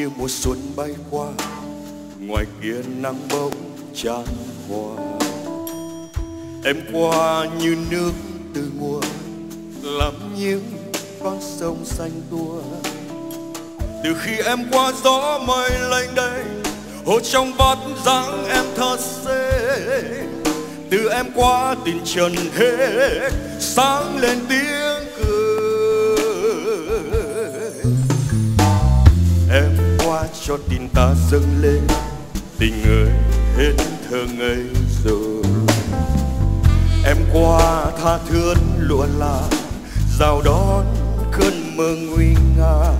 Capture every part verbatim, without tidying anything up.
như mùa xuân bay qua, ngoài kia nắng bỗng chan hòa. Em qua như nước từ nguồn, làm những con sông xanh tua. Từ khi em qua gió mây lênh đênh, hồ trong vắt dáng em thật xê. Từ em qua tình trần hết, sáng lên tiếng cười. Em qua cho tình ta dâng lên, tình ơi hết thơ ngây rồi. Em qua tha thướt lụa là, rào đón cơn mơ nguy nga.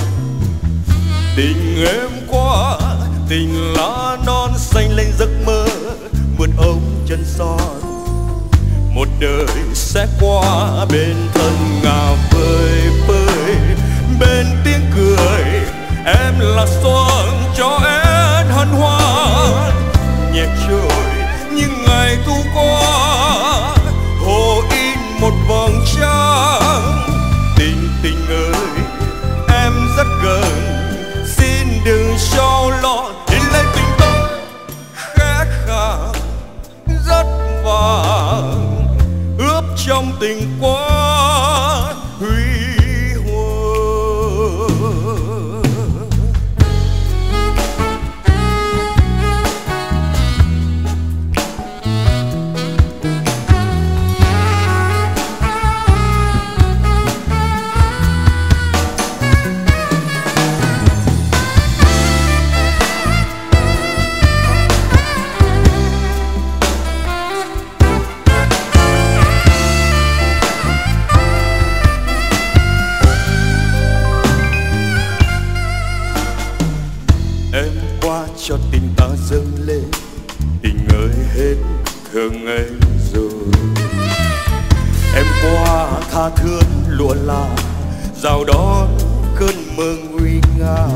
Tình em qua, tình lá non xanh lên giấc mơ, mượn ống chân son. Một đời sẽ qua bên thân ngà vơi vơi, bên tiếng cười em là xuân cho én hân hoan. Nhẹ trôi những ngày thu qua, hồ in một vầng trăng. Tình tình ơi em rất gần, xin đừng cho lo đến lấy tình tôi khẽ khàng rất vàng, ướp trong tình quá huy hoàng. Em qua cho tình ta dâng lên, tình ơi hết thơ ngây rồi. Em qua tha thướt lụa là, rào đón cơn mơ nguy nga.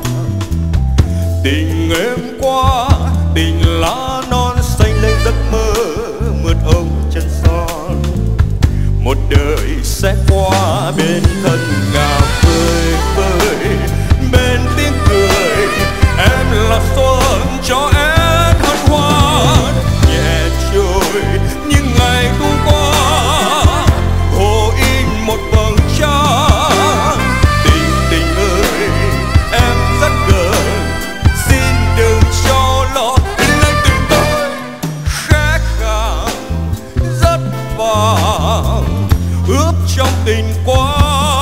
Tình em qua, tình lá non xanh lên giấc mơ, mượt ống chân son. Một đời sẽ qua bên thân ngà vơi vơi, bên tiếng cười em là xuân cho én hân hoan. Nhẹ trôi những ngày thu qua, hồ in một vầng trăng. Tình tình ơi em rất gần, xin đừng cho lo lấy tình tôi khẽ khàng rất vàng, ướp trong tình quá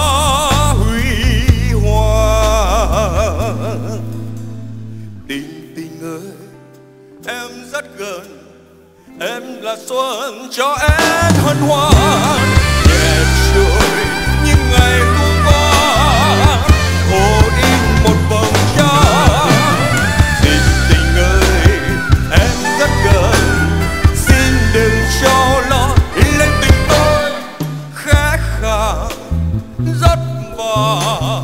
huy hoàng. Tình tình ơi em rất gần, em là xuân cho én hân hoan. Nhẹ trôi những ngày thu qua, hồ in một vầng trăng. Tình tình ơi em rất gần, xin đừng cho lo lên tình tôi khẽ khàng rất vàng,